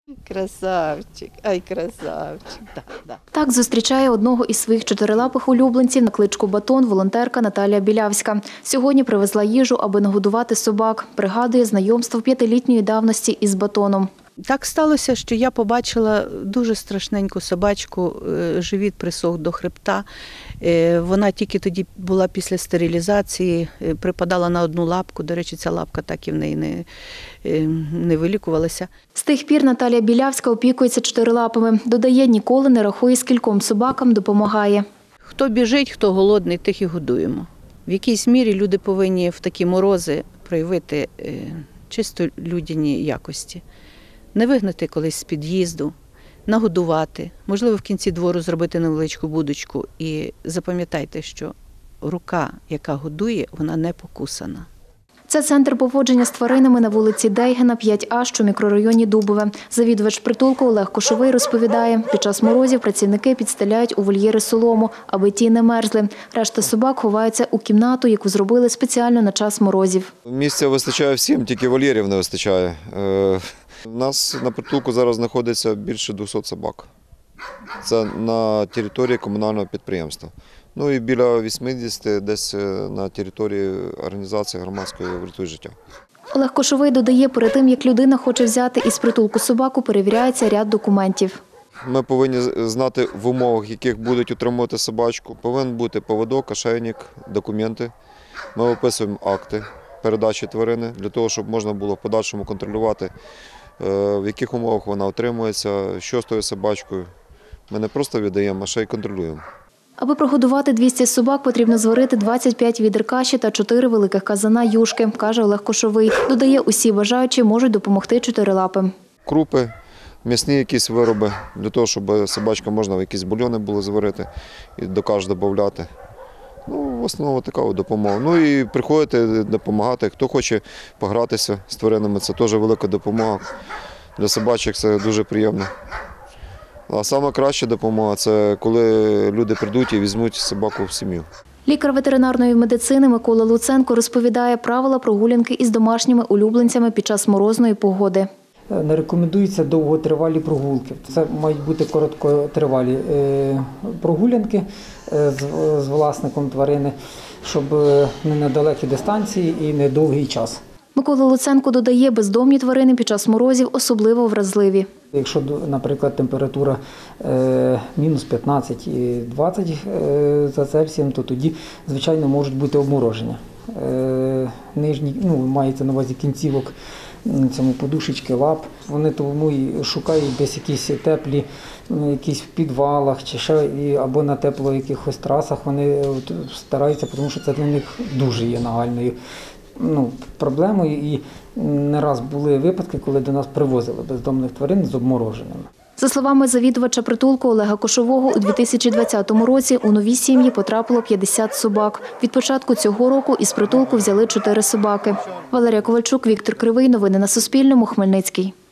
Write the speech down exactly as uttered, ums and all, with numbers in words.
Красавчик, ай, красавчик, да, да. Так зустрічає одного із своїх чотирилапих улюбленців на кличку Батон волонтерка Наталія Білявська. Сьогодні привезла їжу, аби нагодувати собак. Пригадує знайомство п'ятилітньої давності із Батоном. Так сталося, що я побачила дуже страшненьку собачку, живіт присох до хребта. Вона тільки тоді була після стерилізації, припадала на одну лапку. До речі, ця лапка так і в неї не, не вилікувалася. З тих пір Наталія Білявська опікується чотирилапими. Додає, ніколи не рахує, скільком собакам допомагає. Хто біжить, хто голодний, тих і годуємо. В якійсь мірі люди повинні в такі морози проявити чисто людяні якості. Не вигнати колись з під'їзду, нагодувати, можливо, в кінці двору зробити невеличку будочку. І запам'ятайте, що рука, яка годує, вона не покусана. Це центр поводження з тваринами на вулиці Дейгена, п'ять А, що в мікрорайоні Дубове. Завідувач притулку Олег Кошовий розповідає, під час морозів працівники підстеляють у вольєри солому, аби ті не мерзли. Решта собак ховаються у кімнату, яку зробили спеціально на час морозів. Місця вистачає всім, тільки вольєрів не вистачає. У нас на притулку зараз знаходиться більше двохсот собак. Це на території комунального підприємства. Ну і біля вісімдесят десь на території організації громадської «Врятуй життя». Олег Кошовий додає, перед тим, як людина хоче взяти із притулку собаку, перевіряється ряд документів. Ми повинні знати, в умовах, яких будуть утримувати собачку. Повинен бути поводок, ошейник, документи. Ми описуємо акти передачі тварини, для того, щоб можна було в подальшому контролювати, в яких умовах вона утримується, що з тою собачкою. Ми не просто віддаємо, а ще й контролюємо. Аби прогодувати двісті собак, потрібно зварити двадцять п'ять відер каші та чотири великих казана юшки, каже Олег Кошовий. Додає, усі бажаючі можуть допомогти чотирилапим. Крупи, м'ясні якісь вироби, для того, щоб собачка можна в якісь бульйони було зварити і до каші додати. Ну, в основному така допомога. Ну і приходити, допомагати. Хто хоче погратися з тваринами, це теж велика допомога. Для собачок це дуже приємно. А найкраща допомога – це коли люди прийдуть і візьмуть собаку в сім'ю. Лікар ветеринарної медицини Микола Луценко розповідає правила прогулянки із домашніми улюбленцями під час морозної погоди. Не рекомендуються довготривалі прогулки. Це мають бути короткотривалі прогулянки з власником тварини, щоб не на далекі дистанції і не довгий час. Микола Луценко додає, бездомні тварини під час морозів особливо вразливі. Якщо, наприклад, температура мінус п'ятнадцять і двадцять за Цельсієм, то тоді, звичайно, можуть бути обмороження. Нижні, ну, мається на увазі кінцівок, цьому подушечки, лап. Вони тому і шукають десь якісь теплі, якісь в підвалах чи ще, або на тепло якихось трасах. Вони стараються, тому що це для них дуже є нагальною ну, проблемою. І не раз були випадки, коли до нас привозили бездомних тварин з обмороженими. За словами завідувача притулку Олега Кошового, у дві тисячі двадцятому році у нові сім'ї потрапило п'ятдесят собак. Від початку цього року із притулку взяли чотири собаки. Валерія Ковальчук, Віктор Кривий. Новини на Суспільному. Хмельницький.